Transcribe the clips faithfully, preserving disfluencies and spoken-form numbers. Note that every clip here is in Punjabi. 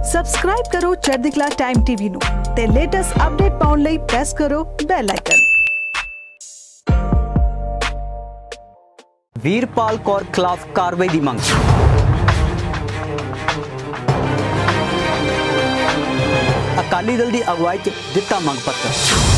ਸਬਸਕ੍ਰਾਈਬ ਕਰੋ ਚੜ੍ਹਦੀ ਕਲਾ ਟਾਈਮ ਟੀਵੀ ਨੂੰ ਤੇ ਲੇਟੈਸਟ ਅਪਡੇਟ ਪਾਉਣ ਲਈ ਪ੍ਰੈਸ ਕਰੋ ਬੈਲ ਆਈਕਨ। ਵੀਰਪਾਲ ਕੌਰ ਖਿਲਾਫ ਕਾਰਵਾਈ ਦੀ ਮੰਗ। ਅਕਾਲੀ ਦਲ ਦੀ ਅਗਵਾਈ 'ਚ ਦਿੱਤਾ ਮੰਗ ਪੱਤਰ।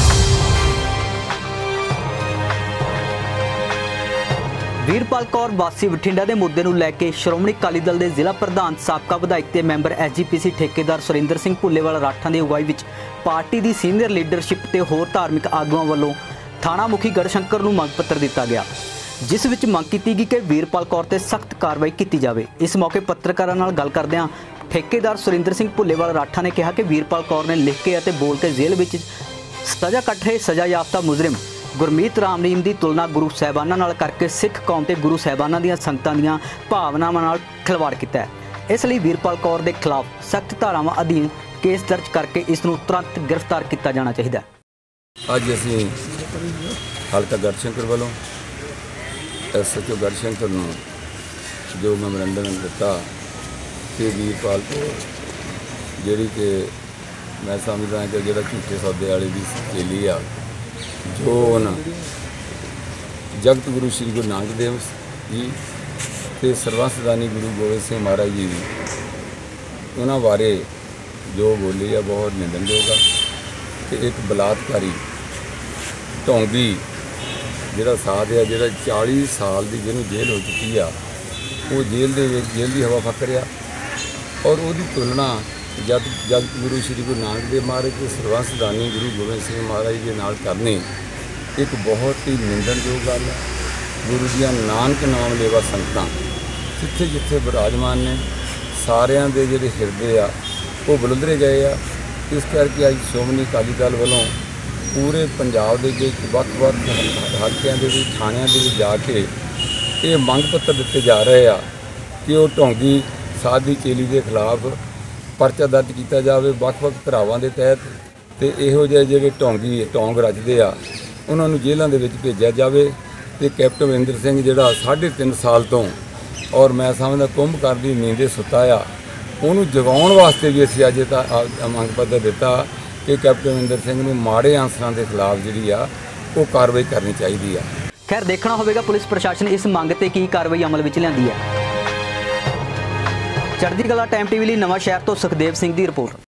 ਵੀਰਪਾਲ ਕੌਰ ਵਾਸੀ ਬਠਿੰਡਾ ਦੇ ਮੁੱਦੇ ਨੂੰ ਲੈ ਕੇ ਸ਼੍ਰੋਮਣੀ ਅਕਾਲੀ ਦਲ ਦੇ ਜ਼ਿਲ੍ਹਾ ਪ੍ਰਧਾਨ ਸਾਬਕਾ ਵਿਧਾਇਕ ਤੇ ਮੈਂਬਰ ਐਸ ਜੀ ਪੀ ਸੀ ਠੇਕੇਦਾਰ ਸੁਰਿੰਦਰ ਸਿੰਘ ਭੁੱਲੇਵਾਲ ਰਾਠਾਂ ਦੀ ਅਗਵਾਈ ਵਿੱਚ ਪਾਰਟੀ ਦੀ ਸੀਨੀਅਰ ਲੀਡਰਸ਼ਿਪ ਤੇ ਹੋਰ ਧਾਰਮਿਕ ਆਗੂਆਂ ਵੱਲੋਂ ਥਾਣਾ ਮੁਖੀ ਗੜਸ਼ੰਕਰ ਨੂੰ ਮੰਗ ਪੱਤਰ ਦਿੱਤਾ ਗਿਆ, ਜਿਸ ਵਿੱਚ ਮੰਗ ਕੀਤੀ ਗਈ ਕਿ ਵੀਰਪਾਲ ਕੌਰ ਤੇ ਸਖਤ ਕਾਰਵਾਈ ਕੀਤੀ ਜਾਵੇ। ਇਸ ਮੌਕੇ ਪੱਤਰਕਾਰਾਂ ਨਾਲ ਗੱਲ ਕਰਦਿਆਂ ਠੇਕੇਦਾਰ ਸੁਰਿੰਦਰ ਸਿੰਘ ਭੁੱਲੇਵਾਲ ਰਾਠਾਂ ਨੇ ਕਿਹਾ ਕਿ ਵੀਰਪਾਲ ਕੌਰ ਨੇ ਲਿਖ ਕੇ ਅਤੇ ਬੋਲ ਕੇ ਜੇਲ੍ਹ ਵਿੱਚ ਸਜ਼ਾ ਕੱਟ ਰਹੇ ਸਜ਼ਾ ਯਾਫਤਾ ਮੁਜਰਮ ਗੁਰਮੀਤ ਰਾਮ ਨੀਮ ਦੀ ਤੁਲਨਾ ਗੁਰੂ ਸਾਹਿਬਾਨਾਂ ਨਾਲ ਕਰਕੇ ਸਿੱਖ ਕੌਮ ਤੇ ਗੁਰੂ ਸਾਹਿਬਾਨਾਂ ਦੀਆਂ ਸੰਗਤਾਂ ਦੀਆਂ ਭਾਵਨਾਵਾਂ ਨਾਲ ਖਿਲਵਾੜ ਕੀਤਾ ਹੈ। ਇਸ ਲਈ ਵੀਰਪਾਲ ਕੌਰ ਦੇ ਖਿਲਾਫ ਸਖਤ ਧਾਰਾਵਾਂ ਅਧੀਨ ਕੇਸ ਦਰਜ ਕਰਕੇ ਇਸ ਨੂੰ ਤੁਰੰਤ ਗ੍ਰਿਫਤਾਰ ਕੀਤਾ ਜਾਣਾ ਚਾਹੀਦਾ ਹੈ। ਅੱਜ ਅਸੀਂ ਹਲਕਾ ਗੜਸ਼ੰਕਰ ਵੱਲੋਂ ਐਸ ਐਚ ਓ ਗੜਸ਼ੰਕਰ ਨੂੰ ਜੋ ਮੈਮੋਰੰਡਮ ਦਿੱਤਾ ਕਿ ਵੀਰਪਾਲ ਕੌਰ ਜਿਹੜੀ ਕਿ ਮੈਂ ਸਮਝਦਾ ਕਿ ਜਿਹੜਾ ਝੂਠੇ ਸੌਦੇ ਵਾਲੇ ਦੀ ਚੇਲੀ ਆ, ਜੋ ਉਹਨਾਂ ਜਗਤ ਗੁਰੂ ਸ਼੍ਰੀ ਗੁਰੂ ਨਾਨਕ ਦੇਵ ਜੀ ਅਤੇ ਸਰਬੰਸਦਾਨੀ ਗੁਰੂ ਗੋਬਿੰਦ ਸਿੰਘ ਮਹਾਰਾਜ ਜੀ ਦੀ ਉਹਨਾਂ ਬਾਰੇ ਜੋ ਬੋਲੀ ਆ ਬਹੁਤ ਨਿੰਦਣਯੋਗ ਆ। ਅਤੇ ਇੱਕ ਬਲਾਤਕਾਰੀ ਢੋਂਗੀ ਜਿਹੜਾ ਸਾਧ ਆ, ਜਿਹੜਾ ਚਾਲੀ ਸਾਲ ਦੀ ਜਿਹਨੂੰ ਜੇਲ੍ਹ ਹੋ ਚੁੱਕੀ ਆ, ਉਹ ਜੇਲ੍ਹ ਦੇ ਵਿੱਚ ਜੇਲ੍ਹ ਦੀ ਹਵਾ ਫੱਕ ਰਿਹਾ ਔਰ ਉਹਦੀ ਤੁਲਨਾ ਜਦ ਜਦ ਗੁਰੂ ਸ਼੍ਰੀ ਗੁਰੂ ਨਾਨਕ ਦੇਵ ਮਹਾਰਾਜ ਦੇ ਸਰਬੰਸਦਾਨੀ ਗੁਰੂ ਗੋਬਿੰਦ ਸਿੰਘ ਮਹਾਰਾਜ ਦੇ ਨਾਲ ਕਰਨੀ ਇੱਕ ਬਹੁਤ ਹੀ ਨਿੰਦਣਯੋਗ ਗੱਲ ਹੈ। ਗੁਰੂ ਦੀਆਂ ਨਾਨਕ ਨਾਮ ਲੇਵਾ ਸੰਗਤਾਂ ਜਿੱਥੇ ਜਿੱਥੇ ਵਿਰਾਜਮਾਨ ਨੇ, ਸਾਰਿਆਂ ਦੇ ਜਿਹੜੇ ਹਿਰਦੇ ਆ ਉਹ ਬੁਲੰਦਰੇ ਗਏ ਆ। ਇਸ ਕਰਕੇ ਅੱਜ ਸ਼੍ਰੋਮਣੀ ਅਕਾਲੀ ਦਲ ਵੱਲੋਂ ਪੂਰੇ ਪੰਜਾਬ ਦੇ ਵਿੱਚ ਵੱਖ-ਵੱਖ ਹਲਕਿਆਂ ਦੇ ਵਿੱਚ ਥਾਣਿਆਂ ਦੇ ਵਿੱਚ ਜਾ ਕੇ ਇਹ ਮੰਗ ਪੱਤਰ ਦਿੱਤੇ ਜਾ ਰਹੇ ਆ ਕਿ ਉਹ ਢੋਂਗੀ ਸਾਧ ਦੀ ਚੇਲੀ ਦੇ ਖਿਲਾਫ ਪਰਚਾ ਦਰਜ ਕੀਤਾ ਜਾਵੇ ਵੱਖ-ਵੱਖ ਧਾਰਾਵਾਂ ਦੇ ਤਹਿਤ, ਅਤੇ ਇਹੋ ਜਿਹੇ ਜਿਹੜੇ ਢੋਂਗੀ ਢੋਂਗ ਰਚਦੇ ਆ ਉਹਨਾਂ ਨੂੰ ਜੇਲ੍ਹਾਂ ਦੇ ਵਿੱਚ ਭੇਜਿਆ ਜਾਵੇ। ਅਤੇ ਕੈਪਟਨ ਅਮਰਿੰਦਰ ਸਿੰਘ ਜਿਹੜਾ ਸਾਢੇ ਤਿੰਨ ਸਾਲ ਤੋਂ ਔਰ ਮੈਂ ਸਮਝਦਾ ਕੁੰਭਕਰਨ ਦੀ ਨੀਂਦੇ ਸੁੱਤਾ ਆ, ਉਹਨੂੰ ਜਗਾਉਣ ਵਾਸਤੇ ਵੀ ਅਸੀਂ ਅੱਜ ਤਾਂ ਮੰਗ ਪੱਤਰ ਦਿੱਤਾ ਕਿ ਕੈਪਟਨ ਅਮਰਿੰਦਰ ਸਿੰਘ ਨੂੰ ਮਾੜੇ ਅਨਸਰਾਂ ਦੇ ਖਿਲਾਫ ਜਿਹੜੀ ਆ ਉਹ ਕਾਰਵਾਈ ਕਰਨੀ ਚਾਹੀਦੀ ਆ। ਖੈਰ ਦੇਖਣਾ ਹੋਵੇਗਾ ਪੁਲਿਸ ਪ੍ਰਸ਼ਾਸਨ ਇਸ ਮੰਗ ਤੇ ਕੀ ਕਾਰਵਾਈ ਅਮਲ ਵਿੱਚ ਲਿਆਂਦੀ ਹੈ। ਚੜ੍ਹਦੀ ਕਲਾ ਟਾਈਮ ਟੀਵੀ ਲਈ ਨਵਾਂ ਸ਼ਹਿਰ ਤੋਂ ਸੁਖਦੇਵ ਸਿੰਘ ਦੀ ਰਿਪੋਰਟ।